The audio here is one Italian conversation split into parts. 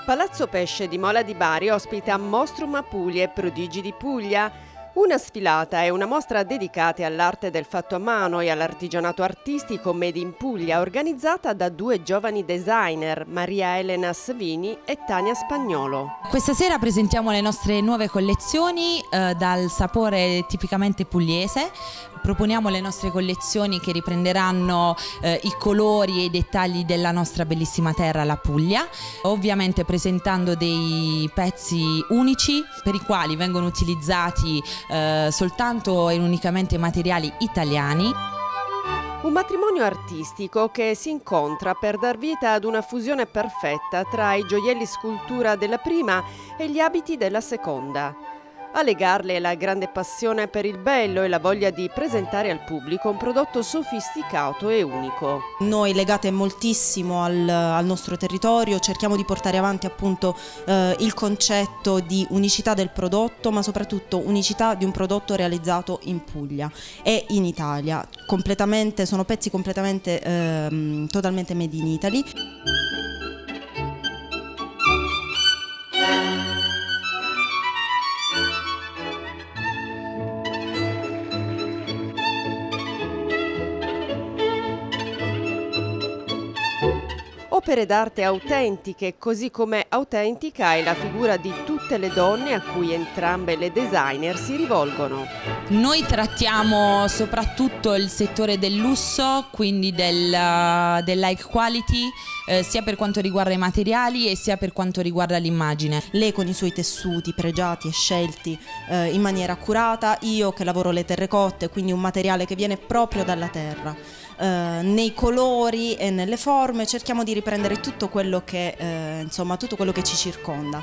Palazzo Pesce di Mola di Bari ospita Monstrum Apulie, Prodigi di Puglia. Una sfilata è una mostra dedicata all'arte del fatto a mano e all'artigianato artistico made in Puglia, organizzata da due giovani designer, Maria Elena Savini e Tania Spagnolo. Questa sera presentiamo le nostre nuove collezioni dal sapore tipicamente pugliese. Proponiamo le nostre collezioni che riprenderanno i colori e i dettagli della nostra bellissima terra, la Puglia, ovviamente presentando dei pezzi unici per i quali vengono utilizzati soltanto e unicamente materiali italiani. Un matrimonio artistico che si incontra per dar vita ad una fusione perfetta tra i gioielli scultura della prima e gli abiti della seconda. A legarle è la grande passione per il bello e la voglia di presentare al pubblico un prodotto sofisticato e unico. Noi, legate moltissimo al nostro territorio, cerchiamo di portare avanti appunto il concetto di unicità del prodotto, ma soprattutto unicità di un prodotto realizzato in Puglia e in Italia. Sono pezzi completamente totalmente made in Italy. Opere d'arte autentiche, così come autentica è la figura di tutte le donne a cui entrambe le designer si rivolgono. Noi trattiamo soprattutto il settore del lusso, quindi dell'high quality, sia per quanto riguarda i materiali e sia per quanto riguarda l'immagine. Lei con i suoi tessuti pregiati e scelti in maniera accurata, io che lavoro le terrecotte, quindi un materiale che viene proprio dalla terra. Nei colori e nelle forme cerchiamo di riprendere tutto quello che, tutto quello che ci circonda.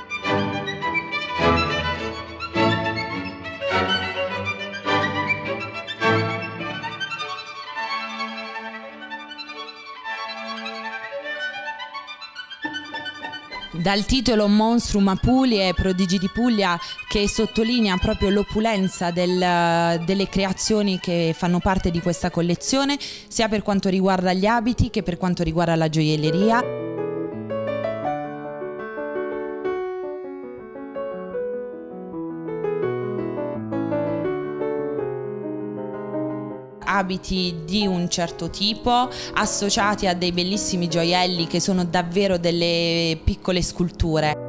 Dal titolo Monstrum Apulie, Prodigi di Puglia, che sottolinea proprio l'opulenza delle creazioni che fanno parte di questa collezione, sia per quanto riguarda gli abiti che per quanto riguarda la gioielleria. Abiti di un certo tipo associati a dei bellissimi gioielli che sono davvero delle piccole sculture.